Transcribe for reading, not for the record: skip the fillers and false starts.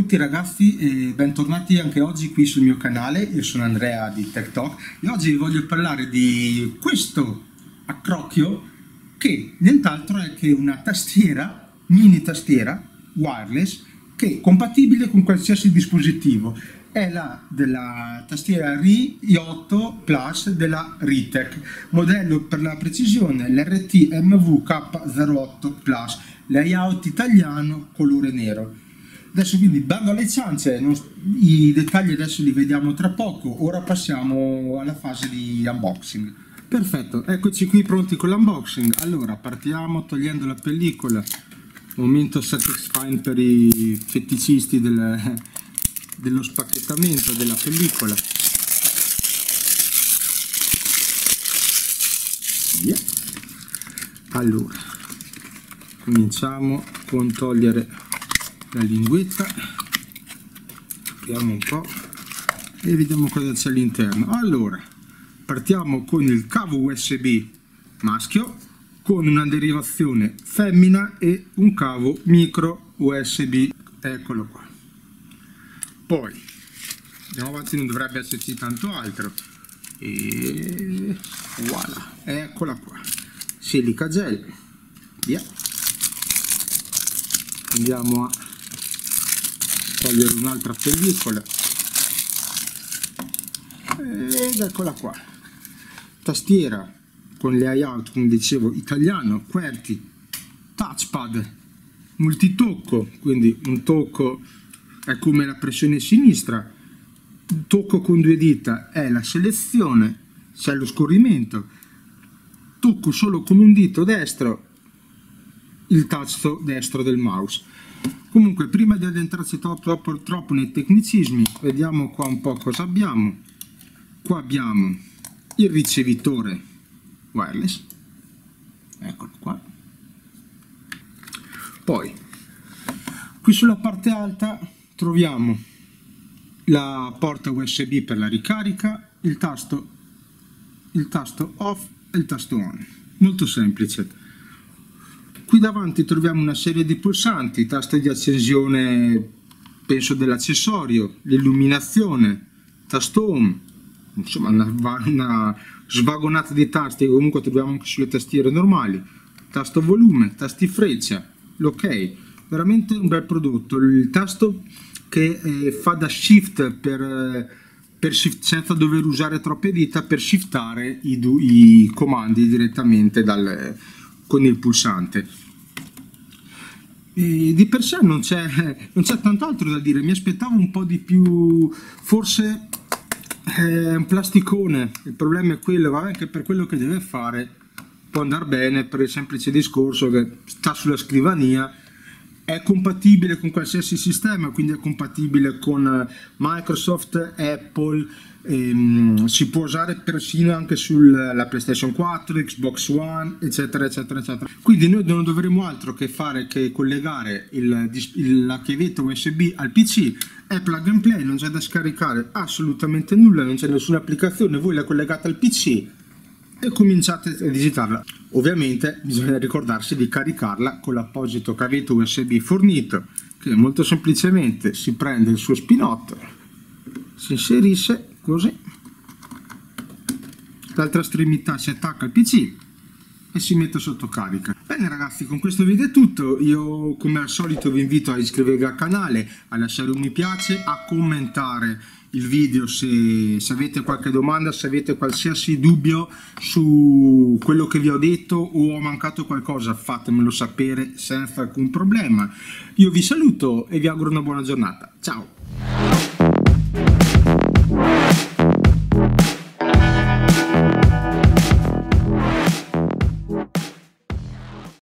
tutti ragazzi e bentornati anche oggi qui sul mio canale. Io sono Andrea di Tech Talk e oggi vi voglio parlare di questo accrocchio che nient'altro è che una tastiera, mini tastiera wireless, che è compatibile con qualsiasi dispositivo. È la della tastiera RI8 Plus della Ritech, modello per la precisione l'RT MVK08 Plus, layout italiano, colore nero. Adesso quindi bando alle ciance, i dettagli adesso li vediamo tra poco, ora passiamo alla fase di unboxing. Perfetto, eccoci qui pronti con l'unboxing. Allora partiamo togliendo la pellicola, momento satisfying per i feticisti dello spacchettamento della pellicola. Via. Allora cominciamo con togliere la linguetta, apriamo un po' e vediamo cosa c'è all'interno. Allora partiamo con il cavo USB maschio con una derivazione femmina e un cavo micro USB, eccolo qua. Poi andiamo avanti, non dovrebbe esserci tanto altro e voilà, eccola qua, silica gel. Via. Andiamo a togliere un'altra pellicola ed eccola qua, tastiera con layout, come dicevo, italiano, QWERTY, touchpad multitocco, quindi un tocco è come la pressione sinistra, il tocco con due dita è la selezione, c'è lo scorrimento, tocco solo con un dito destro, il tasto destro del mouse. Comunque, prima di addentrarci troppo nei tecnicismi, vediamo qua un po' cosa abbiamo. Qua abbiamo il ricevitore wireless, eccolo qua. Poi qui sulla parte alta troviamo la porta USB per la ricarica, il tasto off e il tasto on, molto semplice. Qui davanti troviamo una serie di pulsanti, tasto di accensione penso dell'accessorio, l'illuminazione, tasto home, insomma una svagonata di tasti che comunque troviamo anche sulle tastiere normali, tasto volume, tasti freccia, l'ok, veramente un bel prodotto. Il tasto che fa da shift per shift, senza dover usare troppe dita, per shiftare i comandi direttamente con il pulsante. E di per sé non c'è tanto altro da dire, mi aspettavo un po' di più, forse è un plasticone, il problema è quello, va anche per quello che deve fare può andare bene, per il semplice discorso che sta sulla scrivania, è compatibile con qualsiasi sistema, quindi è compatibile con Microsoft, Apple, si può usare persino anche sulla PlayStation 4, Xbox One, eccetera eccetera eccetera. Quindi noi non dovremo altro che fare che collegare la chiavetta USB al PC, è plug and play, non c'è da scaricare assolutamente nulla, non c'è nessuna applicazione, voi la collegate al PC e cominciate a visitarla. Ovviamente bisogna ricordarsi di caricarla con l'apposito cavetto USB fornito, che molto semplicemente si prende il suo spinotto, si inserisce così, l'altra estremità si attacca al PC e si mette sotto carica. Bene ragazzi, con questo video è tutto. Io come al solito vi invito a iscrivervi al canale, a lasciare un mi piace, a commentare il video se avete qualche domanda, se avete qualsiasi dubbio su quello che vi ho detto o ho mancato qualcosa, fatemelo sapere senza alcun problema. Io vi saluto e vi auguro una buona giornata. Ciao!